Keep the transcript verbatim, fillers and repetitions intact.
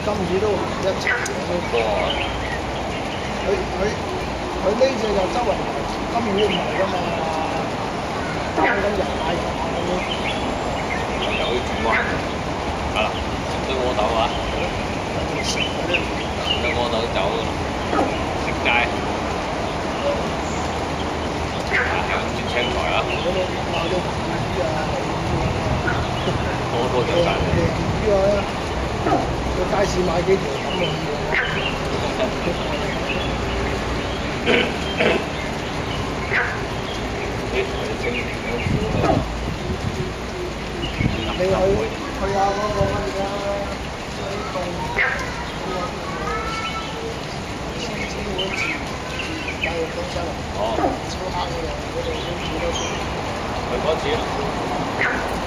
金魚都一齊。 哇！ 佢佢佢呢只就周圍金魚唔係㗎嘛，爭緊人買人咁樣。 又可以轉彎。啊！對窩豆啊！對窩豆走食街。係咁轉青台啊！ 鬧到魚啊！ 多多隻晒。 魚啊！去街市買幾條咁嘅魚啊！ 你清你去去下嗰個乜嘢啊？水洞嗰個新鮮嗰字教育中心啊！ 哦， 超黑嘅，嗰度都幾多錢？ 去嗰次。